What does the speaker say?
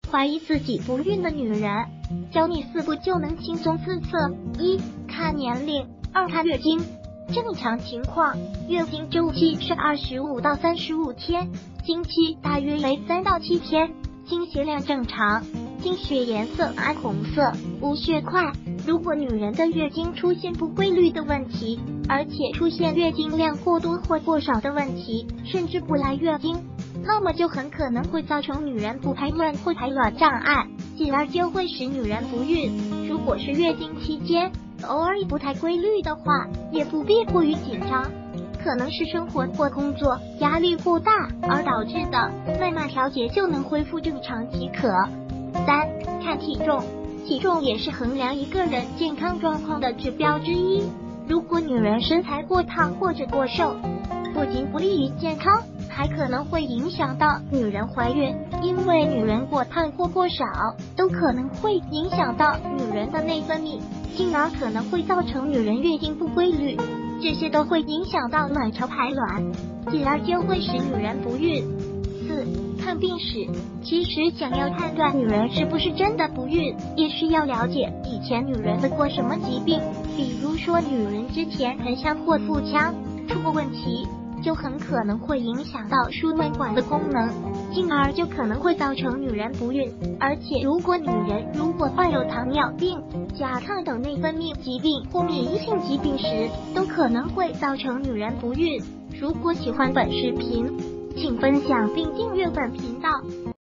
怀疑自己不孕的女人，教你4步就能轻松自测。1. 看年龄。2. 看月经。正常情况，月经周期是25到35天，经期大约为3到7天，经血量正常，经血颜色暗红色，无血块。如果女人的月经出现不规律的问题，而且出现月经量过多或过少的问题，甚至不来月经，那么就很可能会造成女人不排卵或排卵障碍，进而就会使女人不孕。如果是月经期间偶尔不太规律的话，也不必过于紧张，可能是生活或工作压力过大而导致的，慢慢调节就能恢复正常即可。3. 看体重。体重也是衡量一个人健康状况的指标之一。如果女人身材过胖或者过瘦，不仅不利于健康，还可能会影响到女人怀孕，因为女人过胖或过少都可能会影响到女人的内分泌，进而可能会造成女人月经不规律，这些都会影响到卵巢排卵，进而就会使女人不孕。4. 看病史。其实想要判断女人是不是真的不孕，也需要了解以前女人得过什么疾病，比如说女人之前盆腔或腹腔出过问题，就很可能会影响到输卵管的功能，进而就可能会造成女人不孕。而且如果女人患有糖尿病、甲亢等内分泌疾病或免疫性疾病时，都可能会造成女人不孕。如果喜欢本视频，请分享并订阅本频道。